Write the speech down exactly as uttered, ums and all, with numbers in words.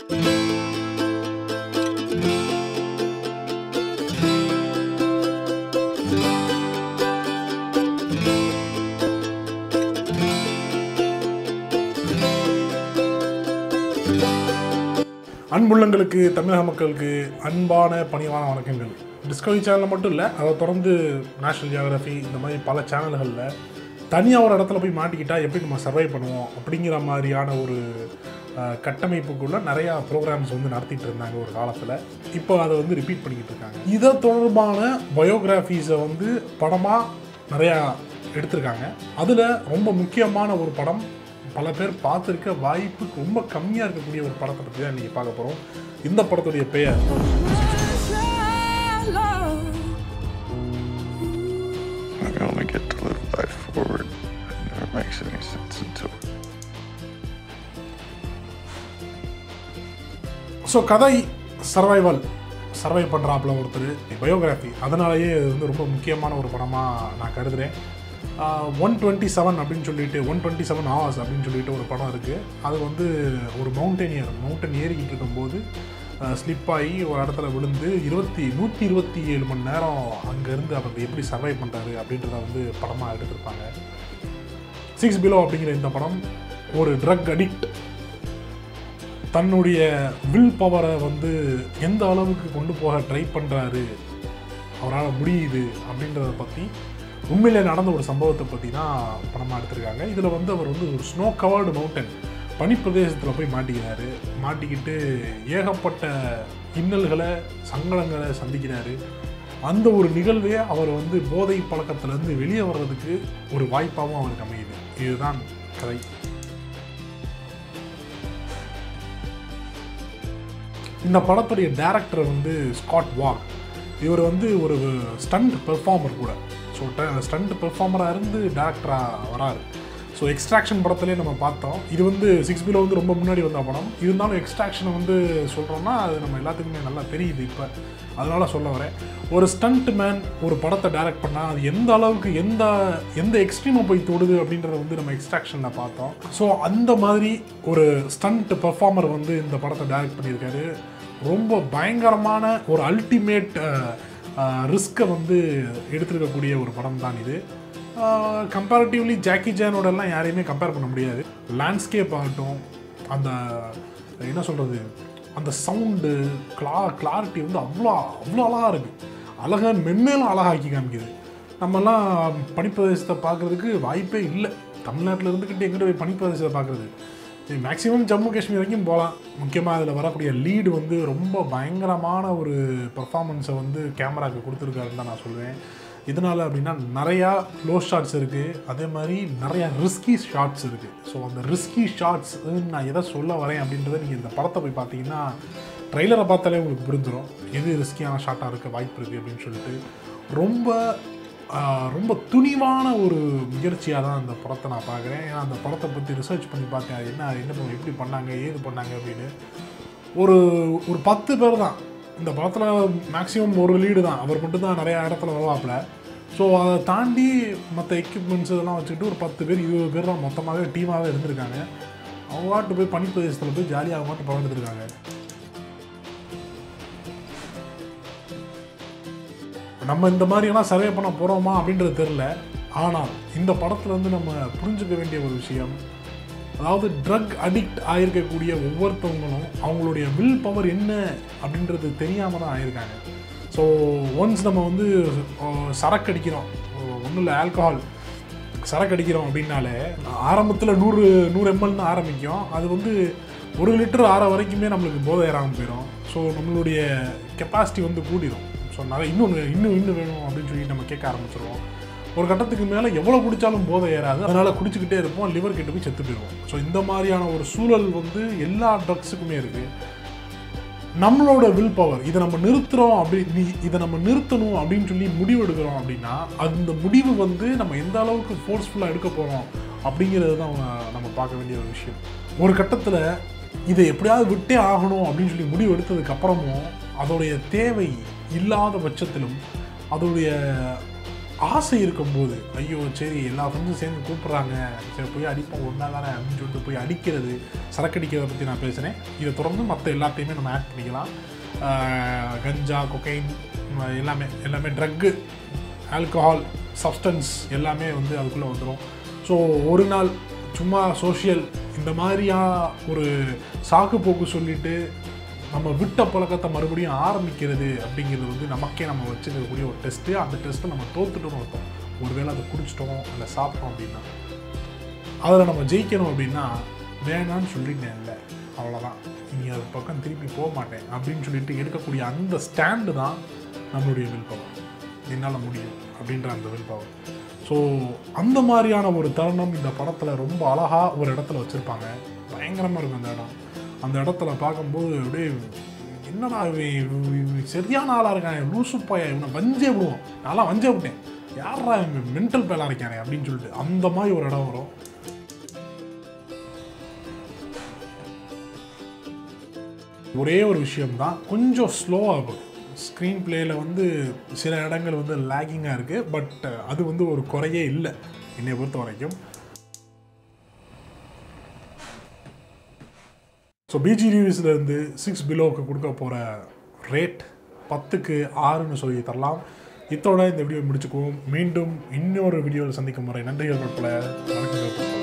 அன்புள்ளங்களுக்கு தமிழக மக்களுக்கு அன்பான பணிவான வணக்கங்கள். டிஸ்கவரி சேனலில் மட்டும் இல்லை, அதை தொடர்ந்து நேஷனல் ஜியோகிராஃபி இந்த மாதிரி பல சேனல்களில் தனியாக ஒரு இடத்துல போய் மாட்டிக்கிட்டால் எப்படி நம்ம சர்வை பண்ணுவோம் அப்படிங்கிற மாதிரியான ஒரு கட்டமைப்புக்குள்ளே நிறையா ப்ரோக்ராம்ஸ் வந்து நடத்திட்டு இருந்தாங்க ஒரு காலத்தில். இப்போ அதை வந்து ரிப்பீட் பண்ணிக்கிட்டு இருக்காங்க. இதை தொடர்பான பயோகிராஃபிஸை வந்து படமாக நிறையா எடுத்திருக்காங்க. அதில் ரொம்ப முக்கியமான ஒரு படம், பல பேர் பார்த்துருக்க வாய்ப்பு ரொம்ப கம்மியாக இருக்கக்கூடிய ஒரு படத்தை பற்றி தான் இன்றைக்கி பார்க்க போகிறோம். இந்த படத்துடைய பெயர் ஸோ கதை சர்வைவல் சர்வை பண்ணுறாப்புல ஒருத்தர், பயோகிராஃபி. அதனாலேயே இது வந்து ரொம்ப முக்கியமான ஒரு படமாக நான் கருதுகிறேன். ஒன் டுவெண்ட்டி செவன் அப்படின்னு சொல்லிட்டு ஒன் டுவெண்ட்டி செவன் ஹவர்ஸ் அப்படின்னு சொல்லிட்டு ஒரு படம் இருக்குது. அது வந்து ஒரு மவுண்டனியர் மவுண்டன் ஏறிக்கிட்டு இருக்கும்போது ஸ்லிப் ஆகி ஒரு இடத்துல விழுந்து இருபத்தி நூற்றி இருபத்தி ஏழு மணி நேரம் அங்கேருந்து அவர் எப்படி சர்வை பண்ணுறாரு அப்படின்றத வந்து படமாக எடுத்திருப்பாங்க. சிக்ஸ் பிலோ அப்படிங்கிற இந்த படம் ஒரு ட்ரக் அடிக்ட் தன்னுடைய வில் பவரை வந்து எந்த அளவுக்கு கொண்டு போக ட்ரை பண்ணுறாரு, அவரால் முடியுது அப்படின்றத பற்றி உண்மையிலே நடந்த ஒரு சம்பவத்தை பற்றி தான் படமாக எடுத்திருக்காங்க. இதில் வந்து அவர் வந்து ஒரு ஸ்னோ கவர்டு மவுண்டன் பனிப்பிரதேசத்தில் போய் மாட்டிக்கிறாரு. மாட்டிக்கிட்டு ஏகப்பட்ட இன்னல்களை சங்கடங்களை சந்திக்கிறாரு. அந்த ஒரு நிகழ்வே அவர் வந்து போதை பழக்கத்திலேருந்து வெளியே வர்றதுக்கு ஒரு வாய்ப்பாகவும் அவருக்கு அமையுது. இதுதான் கதை. இந்த படத்துடைய டைரக்டர் வந்து ஸ்காட் வாக். இவர் வந்து ஒரு ஸ்டண்ட் பெர்ஃபார்மர் கூட. ஸோ ஸ்டண்ட் பெர்ஃபார்மராக இருந்து டேரக்டராக வராரு. ஸோ எக்ஸ்ட்ராக்ஷன் படத்துலேயே நம்ம பார்த்தோம். இது வந்து சிக்ஸ் பிலோ வந்து ரொம்ப முன்னாடி வந்த படம். இருந்தாலும் எக்ஸ்ட்ராக்ஷனை வந்து சொல்கிறோன்னா அது நம்ம எல்லாத்துக்குமே நல்லா தெரியுது இப்போ. அதனால் சொல்ல வரேன், ஒரு ஸ்டண்ட் மேன் ஒரு படத்தை டைரக்ட் பண்ணால் அது எந்த அளவுக்கு எந்த எந்த எக்ஸ்ட்ரீமை போய் தொடுது அப்படின்றத வந்து நம்ம எக்ஸ்ட்ராக்ஷனில் பார்த்தோம். ஸோ அந்த மாதிரி ஒரு ஸ்டண்ட் பெர்ஃபார்மர் வந்து இந்த படத்தை டைரக்ட் பண்ணியிருக்காரு. ரொம்ப பயங்கரமான ஒரு அல்டிமேட் ரிஸ்க்கை வந்து எடுத்துருக்கக்கூடிய ஒரு படம் தான் இது. கம்பேரிட்டிவ்லி ஜாக்கி ஜானோடெல்லாம் யாரையுமே கம்பேர் பண்ண முடியாது. லேண்ட்ஸ்கேப் ஆகட்டும், அந்த என்ன சொல்கிறது, அந்த சவுண்டு கிளா கிளாரிட்டி வந்து அவ்வளோ அவ்வளோ அழகாக இருக்குது. அழகாக மென்மேலும் அழகாக்கி காமிக்குது. நம்மலாம் பனிப்பிரதேசத்தை பார்க்குறதுக்கு வாய்ப்பே இல்லை. தமிழ்நாட்டில் இருந்துக்கிட்டு எங்கிட்ட போய் பனிப்பிரதேசத்தை பார்க்குறது, மேக்ஸிமம் ஜம்மு காஷ்மீர் வரைக்கும் போகலாம். முக்கியமாக அதில் வரக்கூடிய லீடு வந்து ரொம்ப பயங்கரமான ஒரு பர்ஃபார்மன்ஸை வந்து கேமராவுக்கு கொடுத்துருக்காருன்னு தான் நான் சொல்லுவேன். இதனால் அப்படின்னா நிறையா க்ளோ ஷாட்ஸ் இருக்குது, அதே மாதிரி நிறையா ரிஸ்கி ஷாட்ஸ் இருக்குது. ஸோ அந்த ரிஸ்கி ஷாட்ஸ் நான் எதை சொல்ல வரேன் அப்படின்றத நீங்கள் இந்த படத்தை போய் பார்த்தீங்கன்னா ட்ரெய்லரை பார்த்தாலே உங்களுக்கு புரிஞ்சிடும் எது ரிஸ்கியான ஷாட்டாக இருக்க வாய்ப்பு இருக்குது அப்படின்னு சொல்லிட்டு. ரொம்ப ரொம்ப துணிவான ஒரு முயற்சியாக தான் அந்த படத்தை நான் பார்க்குறேன். ஏன்னா அந்த படத்தை பற்றி ரிசர்ச் பண்ணி பார்த்தேன், என்ன என்ன எப்படி பண்ணாங்க ஏது பண்ணாங்க அப்படின்னு. ஒரு ஒரு பத்து பேர் தான் இந்த படத்தில், மேக்ஸிமம் ஒரு லீடு தான், அவர் மட்டும் தான் நிறையா இடத்துல வருவாப்பில். ஸோ அதை தாண்டி மற்ற எக்யூப்மெண்ட்ஸ் இதெல்லாம் வச்சுக்கிட்டு ஒரு பத்து பேர் இருபது பேர் தான் மொத்தமாகவே டீமாகவே இருந்திருக்காங்க. அவங்க வாட்டு போய் பனிப்பிரதேசத்தில் போய் ஜாலியாக அவங்க வாட்டு படம் எடுத்துருக்காங்க. நம்ம இந்த மாதிரியெல்லாம் சர்வே பண்ண போகிறோமா அப்படின்றது தெரில. ஆனால் இந்த படத்தில் வந்து நம்ம புரிஞ்சுக்க வேண்டிய ஒரு விஷயம், அதாவது ட்ரக் அடிக்ட் ஆகிருக்கக்கூடிய ஒவ்வொருத்தவங்களும் அவங்களுடைய வில் பவர் என்ன அப்படின்றது தெரியாமல் தான் ஆகியிருக்காங்க. ஸோ ஒன்ஸ் நம்ம வந்து சரக்கு அடிக்கிறோம், ஒன்றும் இல்லை ஆல்கஹால் சரக்கு அடிக்கிறோம் அப்படின்னாலே ஆரம்பத்தில் நூறு நூறு எம்எல் தான் ஆரம்பிக்கும். அது வந்து ஒரு லிட்டர் ஆற வரைக்குமே நம்மளுக்கு போதை ஏறாமல் போயிடும். ஸோ நம்மளுடைய கெப்பாசிட்டி வந்து கூடிடும். ஸோ நிறைய இன்னும் இன்னும் இன்னும் வேணும் அப்படின்னு சொல்லி நம்ம கேட்க ஆரம்பிச்சிடுவோம். ஒரு கட்டத்துக்கு மேலே எவ்வளோ குடித்தாலும் போதை ஏறாது, அதனால் குடிச்சிக்கிட்டே இருப்போம், லிவர் கெட்டு போய் செத்து போயிடுவோம். ஸோ இந்த மாதிரியான ஒரு சூழல் வந்து எல்லா ட்ரக்ஸுக்குமே இருக்குது. நம்மளோட வில் பவர், இதை நம்ம நிறுத்துகிறோம் அப்படி இதை நம்ம நிறுத்தணும் அப்படின்னு சொல்லி முடிவு எடுக்கிறோம் அப்படின்னா அந்த முடிவு வந்து நம்ம எந்த அளவுக்கு ஃபோர்ஸ்ஃபுல்லாக எடுக்க போகிறோம் அப்படிங்கிறது தான் நம்ம பார்க்க வேண்டிய ஒரு விஷயம். ஒரு கட்டத்தில் இதை எப்படியாவது விட்டே ஆகணும் அப்படின்னு சொல்லி முடிவு எடுத்ததுக்கப்புறமும் அதோடைய தேவை இல்லாத பட்சத்திலும் அதோடைய ஆசை இருக்கும்போது ஐயோ சரி எல்லா ஃப்ரெண்ட்ஸும் சேர்ந்து கூப்பிட்றாங்க, சரி போய் அடிப்போம் ஒன்றா தானே அப்படின்னு சொல்லிட்டு போய் அடிக்கிறது, சரக்கடிக்கிறத பற்றி நான் பேசுகிறேன். இதை தொடர்ந்து மற்ற எல்லாத்தையுமே நம்ம ஆட் பண்ணிக்கலாம். கஞ்சா, கொக்கைன் எல்லாமே எல்லாமே ட்ரக்கு, ஆல்கஹால், சப்ஸ்டன்ஸ் எல்லாமே வந்து அதுக்குள்ளே வந்துடும். ஸோ ஒரு நாள் சும்மா சோஷியல் இந்த மாதிரியா ஒரு சாக்கு போக்கு சொல்லிவிட்டு நம்ம விட்ட பழக்கத்தை மறுபடியும் ஆரம்பிக்கிறது அப்படிங்கிறது வந்து நமக்கே நம்ம வச்சுக்கக்கூடிய ஒரு டெஸ்ட்டு. அந்த டெஸ்ட்டை நம்ம தோத்துட்டோம்னு அர்த்தம். ஒருவேளை அதை குடிச்சிட்டோம் இல்லை சாப்பிட்டோம் அப்படின்னா அதில் நம்ம ஜெயிக்கணும் அப்படின்னா வேணான்னு சொல்லிட்டேன் இல்லை அவ்வளோதான், இனி அது பக்கம் திருப்பி போக மாட்டேன் அப்படின்னு சொல்லிட்டு எடுக்கக்கூடிய அந்த ஸ்டாண்டு தான் நம்மளுடைய வில் பவர். என்னால் முடியும் அப்படின்ற அந்த வில் பவர். ஸோ அந்த மாதிரியான ஒரு தருணம் இந்த படத்தில் ரொம்ப அழகாக ஒரு இடத்துல வச்சுருப்பாங்க. பயங்கரமாக இருக்கும் அந்த இடம். அந்த இடத்துல பார்க்கும்போது அப்படியே என்னடா சரியான ஆளாக இருக்கான், லூசுப்பாயா, இவனை வஞ்சே விடுவோம், நான்லாம் வஞ்சே விட்டேன், யாரா மென்டல் பேலாக இருக்கானே அப்படின்னு சொல்லிட்டு அந்த மாதிரி ஒரு இடம் வரும். ஒரே ஒரு விஷயம்தான் கொஞ்சம் ஸ்லோவாக இருக்கும். ஸ்க்ரீன் பிளேயில் வந்து சில இடங்கள் வந்து லேகிங்காக இருக்குது. பட் அது வந்து ஒரு குறையே இல்லை என்னை பொறுத்த வரைக்கும். ஸோ பிஜி ரிவ்யூஸ்லேருந்து சிக்ஸ் பிலோவுக்கு கொடுக்க போகிற ரேட் பத்துக்கு ஆறுன்னு சொல்லி தரலாம். இத்தோட இந்த வீடியோ முடிச்சுக்குவோம். மீண்டும் இன்னொரு வீடியோவில் சந்திக்கும் முறை நன்றிகள் பல வணக்கங்கள்.